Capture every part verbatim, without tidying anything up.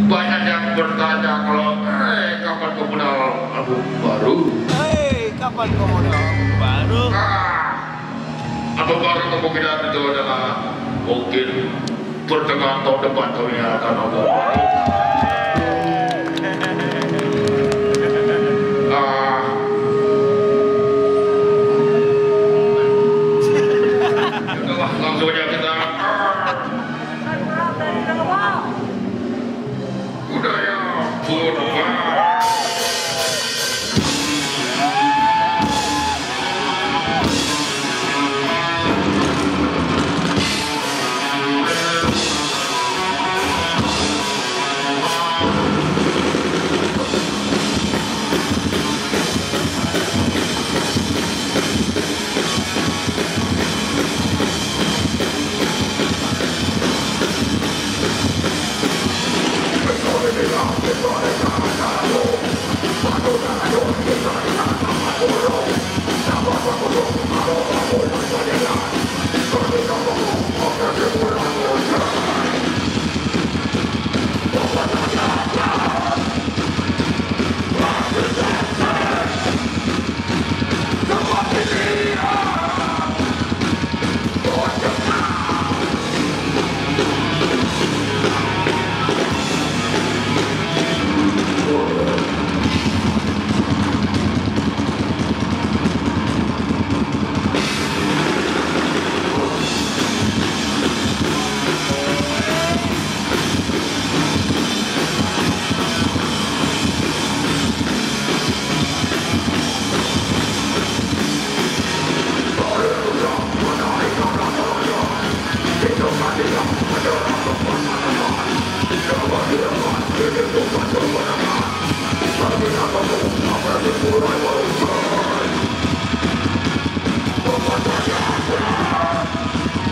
Banyak yang bertanya kalau eh kapan kau modal album baru? Hei, kapan kau modal album baru? Ah, album baru kemungkinan itu adalah mungkin pertengahan tahun depan kami akan album baru. Ah, Itulah langsung aja kita. Budaya purba.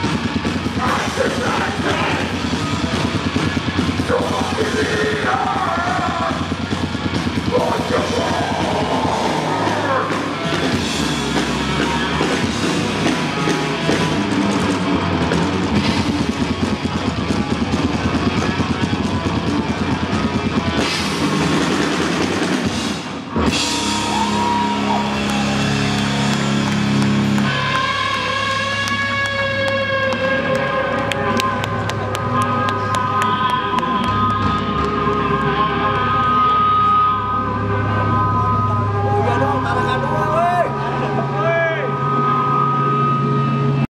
Yeah.